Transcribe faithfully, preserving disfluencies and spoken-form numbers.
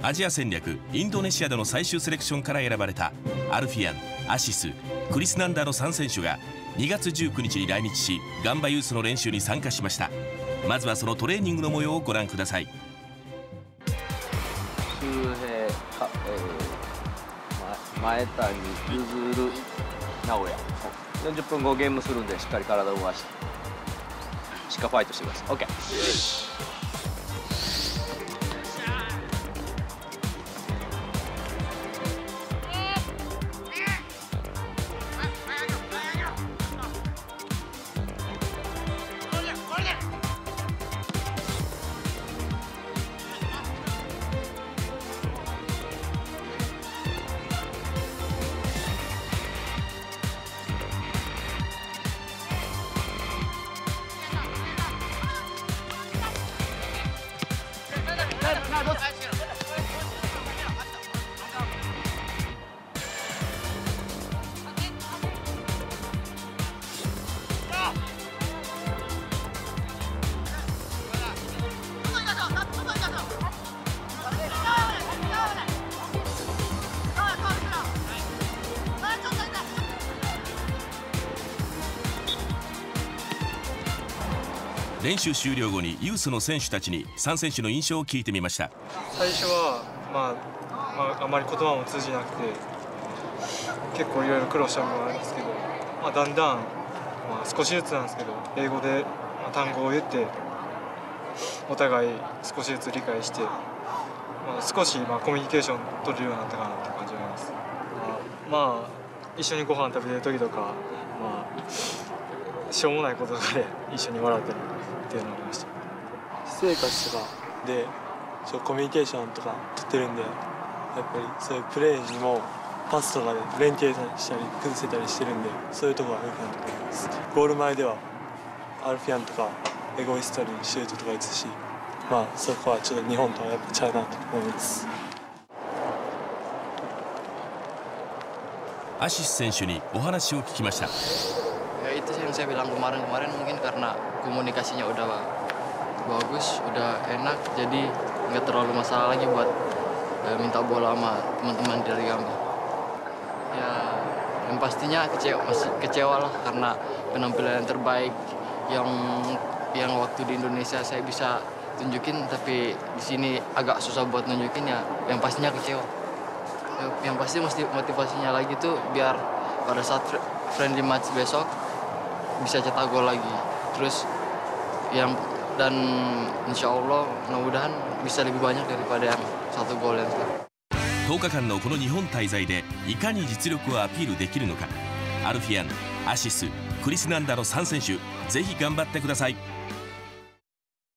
アジア戦略インドネシアでの最終セレクションから選ばれたアルフィアン、アシス、クリスナンダーのさん選手がにがつじゅうくにちに来日し、ガンバユースの練習に参加しました。まずはそのトレーニングの模様をご覧ください。 周平か、えー、前谷、ゆずる、直哉、よんじゅっぷんごゲームするんで、しっかり体を動かしてしっかりファイトしてください。 OK。 練習終了後にユースの選手たちにさん選手の印象を聞いてみました。 最初は、まあ、まああまり言葉も通じなくて結構いろいろ苦労した部分があるんですけど、まあ、だんだん、まあ、少しずつなんですけど英語で単語を言ってお互い少しずつ理解して、まあ、少しまあコミュニケーション取れるようになったかなって感じがあります。まあ、まあ、一緒にご飯食べてる時とか、まあ、しょうもないこととかで一緒に笑ったりっていうのがありました。 私生活とかでそうコミュニケーションとか取ってるんで、やっぱりそういうプレーにもパスとかで連携したり崩せたりしてるんで、そういうところが良くなったと思います。ゴール前ではアルフィアンとかエゴイストにシュートとか打つし、まあそこはちょっと日本とはやっぱちゃうなと思います。 アシス選手にお話を聞きました。 Itu yang saya bilang kemarin-kemarin mungkin karena komunikasinya udah bagus, udah enak, jadi nggak terlalu masalah lagi buat uh, minta bola sama teman-teman dari kami. Ya, yang pastinya kecewa, masih kecewa lah karena penampilan yang terbaik yang yang waktu di Indonesia saya bisa tunjukin, tapi di sini agak susah buat nunjukin ya. Yang pastinya kecewa. Ya, yang pasti mesti motivasinya lagi tuh biar pada saat friendly match besok bisa cetak gol lagi. Terus yang dan insya Allah mudah-mudahan bisa lebih banyak daripada yang satu gol yang sekarang。 とおかかんのこの日本滞在でいかに実力をアピールできるのか、アルフィアン、アシス、クリスナンダのさん選手、ぜひ頑張ってください。